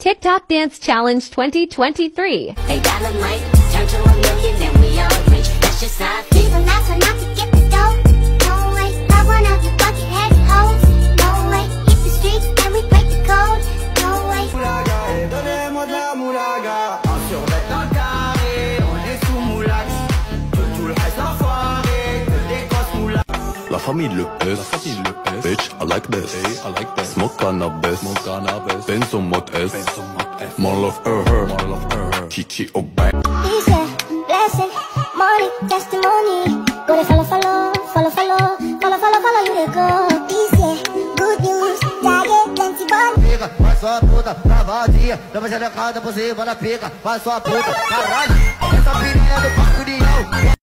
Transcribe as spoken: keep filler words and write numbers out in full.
TikTok Dance Challenge twenty twenty-three. They dynamite, turn to a million, then we all rich. That's just how These are not enough to get the dough. No way, I want out your bucket head hoes. No way, hit the streets and we break the code. No way. Moulaga, et donnez-moi de la moulaga. Un survêt un carré, on est sous moulax. Que tout le reste enfoiré, que des grosses moulagas. La famille le pèse, la famille le pèse. Bitch, I like this, hey, I like this. Smoke cannabis, smoke cannabis. Benz on mode S, Benz on mode S. More love her, her, more love her, her. Chichi oh bang. Peace, yeah, blessing, money, testimony. Go to follow, follow, follow, follow, follow, follow, follow, you they go. Peace, yeah, good news, target, plenty bun. Pica, vai sua puta, pra vadia. Dá uma gelecada por cima da pica, vai sua puta, caralho. Essa pirinha do Parque União.